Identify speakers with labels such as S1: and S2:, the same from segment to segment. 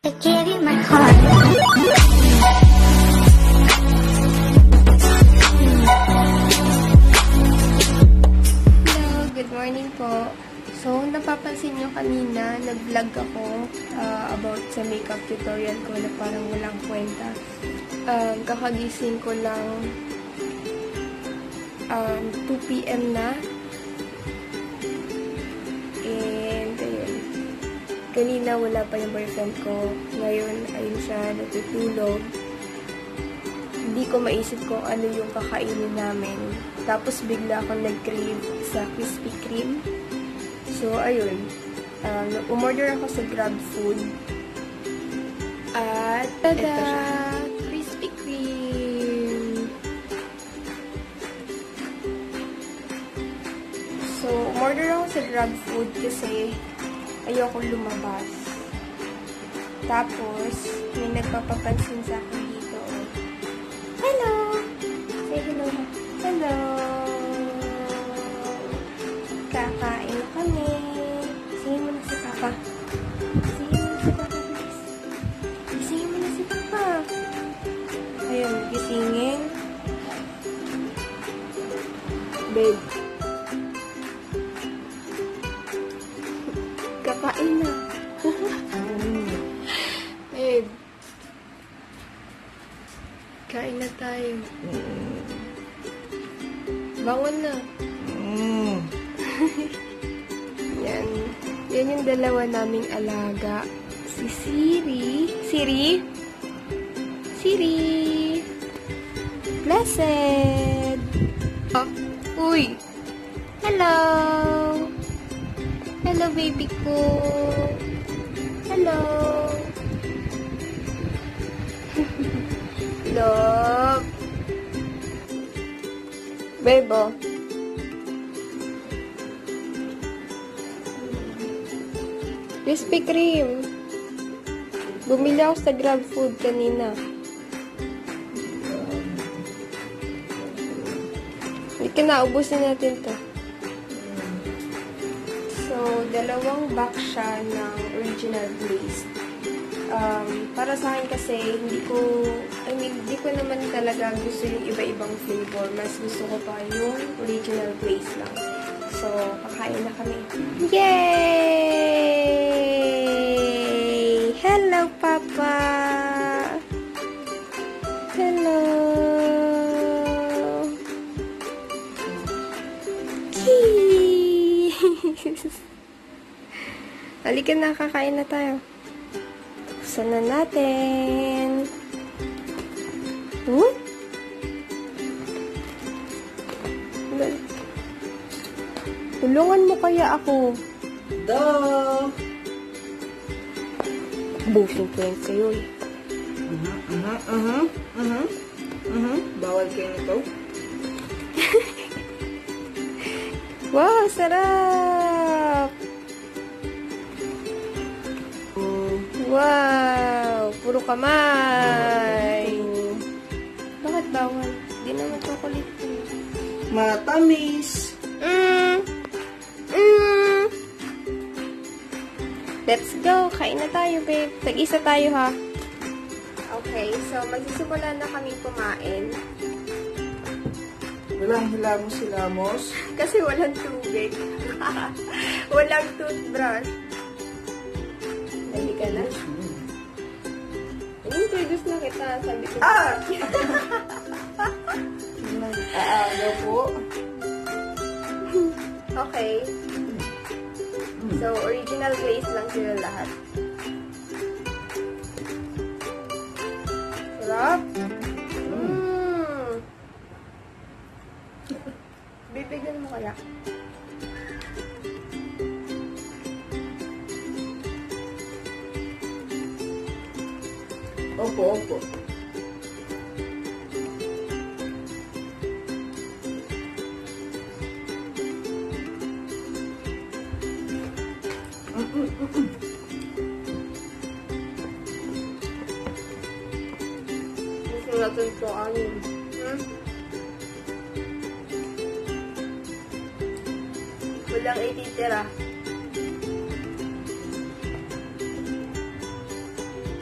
S1: I gave you my heart.
S2: Hello, good morning po. So, napapansin nyo kanina, nag-vlog ako about sa makeup tutorial ko na parang walang kwenta. Kakagising ko lang 2 PM na. And, ayun. Kanina wala pa yung boyfriend ko. Ngayon, ayun siya, natutulog. Hindi ko maisip kung ano yung kakainin namin. Tapos bigla akong nag-crave sa Krispy Kreme. So, ayun. Umorder ako sa Grab Food. At, tada! Krispy Kreme! So, umorder ako sa Grab Food kasi ayoko lumabas. Tapos, may nagpapapansin sa akin dito. Hello! Say hello. Hello! Kakain kami. Gisingin mo na si Papa. Gisingin mo na si Papa, please. Gisingin mo na si Papa. Ayun, gisingin. Babe. Kakain na. Babe. Kain na tayo. Bangon na. Yan. Yan yung dalawa naming alaga. Si Siri. Siri? Siri! Blessed! Oh, uy! Hello! Hello, baby ko! Hello! Love! Bebo! Krispy Kreme! Bumili ako sa Grab Food kanina. Hindi naubusin natin to. So, dalawang box siya ng original glaze. Para sa akin kasi, hindi ko naman talaga gusto yung iba-ibang flavor. Mas gusto ko pa yung original glaze lang. So, kakain na kami. Yay! Hello, Papa! Hello! Kii! Halika na, kakain na tayo. Buksan na natin. Tulungan mo kaya ako. Busin ko yan sa'yo eh.
S3: Bawal kayo nito.
S2: Wow, sarap! Wow! Puro kamay! Bakit bawal? Di naman chocolate.
S3: Matamis!
S2: Let's go! Kain na tayo, babe. Tag-isa tayo, ha? Okay, so magsisimula na kami kumain.
S3: Walang hilamos-hilamos.
S2: Kasi walang tubig. Walang toothbrush. Dali ka na. In-introduce na kita. Sabi ko.
S3: Aaga po.
S2: Okay. So, original glaze lang sila lahat. Sarap. Bibigyan mo kaya?
S3: Opo, opo.
S2: Gusto natin ito anin. Walang ititira.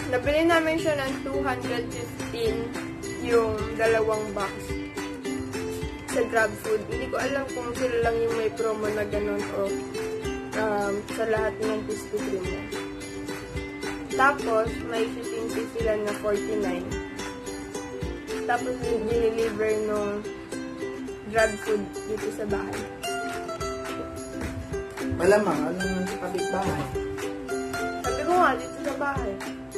S2: Nabili namin siya ng 215 yung dalawang box sa GrabFood. Hindi ko alam kung sila lang yung may promo na ganun o sa lahat ng Krispy Kreme. Tapos, may shipping fee sila na 49. Tapos, dineliver nung GrabFood dito sa bahay.
S3: Malamang, ano nang sa kapitbahay?
S2: Sabi ko nga, dito sa bahay.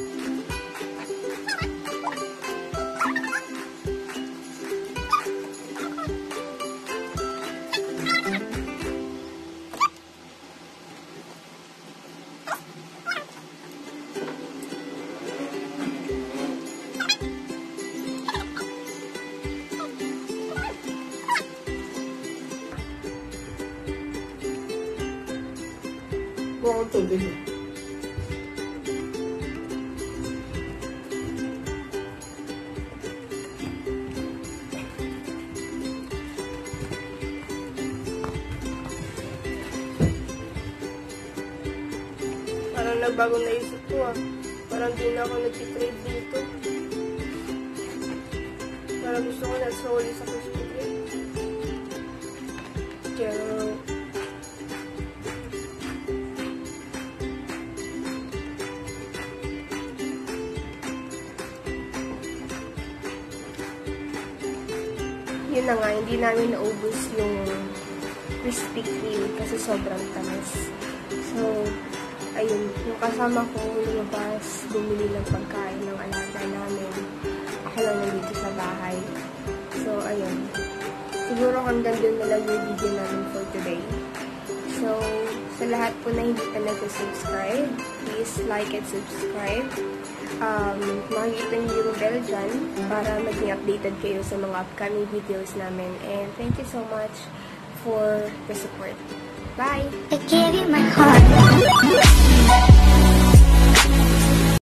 S3: Kung ito din.
S2: Parang nagbago na isip ko Parang di na ako nag-trade dito. Parang gusto ko na-solid sa Krispy Kreme. Pero yun na nga, hindi namin naubos yung Krispy Kreme kasi sobrang tamis. So, ayun, yung kasama ko lumabas, bumili ng pagkain ng alaga namin. Ako lang nandito sa bahay. So, ayun. Siguro hanggang doon na lang yung video namin for today. So, sa lahat po na hindi pa nag-subscribe, please like and subscribe. Makikita niyo yung bell dyan para maging updated kayo sa mga upcoming videos namin. And thank you so much for the support. Bye!
S1: I gave you my heart.